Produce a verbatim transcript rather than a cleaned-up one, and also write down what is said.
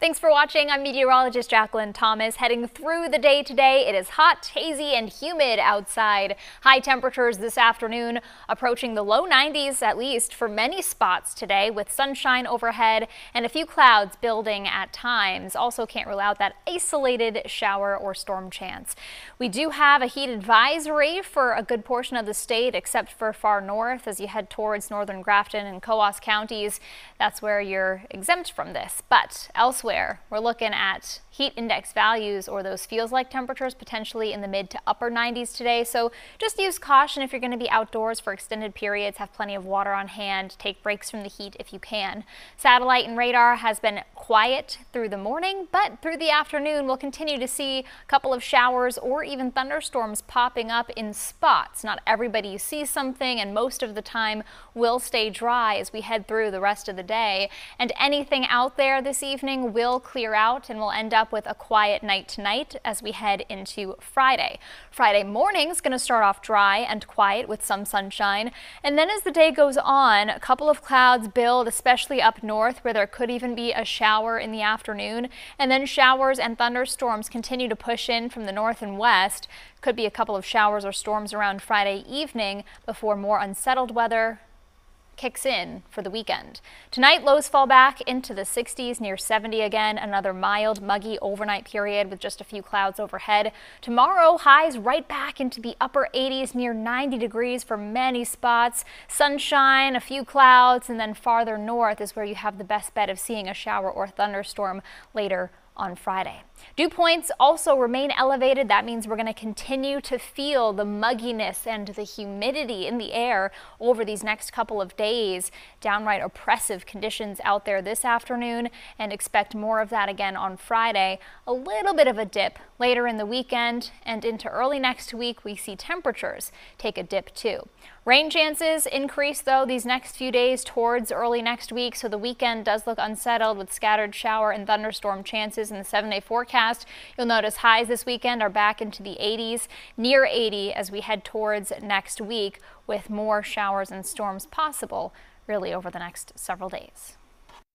Thanks for watching. I'm meteorologist Jacqueline Thomas. Heading through the day today, it is hot, hazy, and humid outside. High temperatures this afternoon approaching the low nineties, at least for many spots today, with sunshine overhead and a few clouds building at times. Also can't rule out that isolated shower or storm chance. We do have a heat advisory for a good portion of the state, except for far north as you head towards northern Grafton and Coos counties. That's where you're exempt from this. But elsewhere, we're looking at heat index values, or those feels like temperatures, potentially in the mid to upper nineties today. So just use caution if you're going to be outdoors for extended periods. Have plenty of water on hand. Take breaks from the heat if you can. Satellite and radar has been quiet through the morning, but through the afternoon we'll continue to see a couple of showers or even thunderstorms popping up in spots. Not everybody sees something, and most of the time will stay dry as we head through the rest of the day. And anything out there this evening will clear out, and we'll end up with a quiet night tonight as we head into Friday. Friday morning is going to start off dry and quiet with some sunshine, and then as the day goes on, a couple of clouds build, especially up north where there could even be a shower in the afternoon, and then showers and thunderstorms continue to push in from the north and west. Could be a couple of showers or storms around Friday evening before more unsettled weather kicks in for the weekend. Tonight, lows fall back into the sixties, near seventy again. Another mild, muggy overnight period with just a few clouds overhead. Tomorrow, highs right back into the upper eighties, near ninety degrees for many spots. Sunshine, a few clouds, and then farther north is where you have the best bet of seeing a shower or thunderstorm later on Friday. Dew points also remain elevated. That means we're going to continue to feel the mugginess and the humidity in the air over these next couple of days. Downright oppressive conditions out there this afternoon, and expect more of that again on Friday. A little bit of a dip later in the weekend, and into early next week we see temperatures take a dip too. Rain chances increase though these next few days towards early next week, so the weekend does look unsettled with scattered shower and thunderstorm chances in the seven day forecast. You'll notice highs this weekend are back into the eighties, near eighty as we head towards next week, with more showers and storms possible really over the next several days.